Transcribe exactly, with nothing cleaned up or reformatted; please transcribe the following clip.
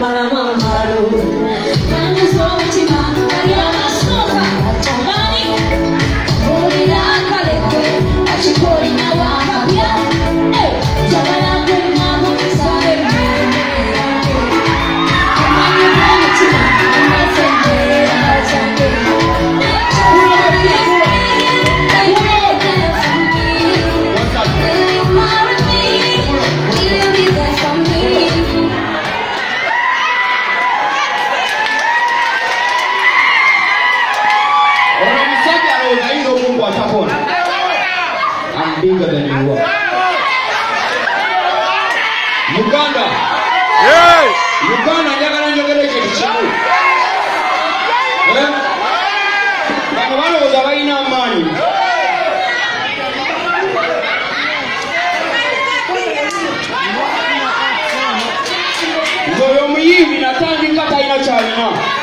Bigger than you are. Uganda. Yeah. Uganda njagala njogere ekikimu. Eh? Bano balowooza balina amaanyi. Nze oyo omuyimbi natandika talina kyalina.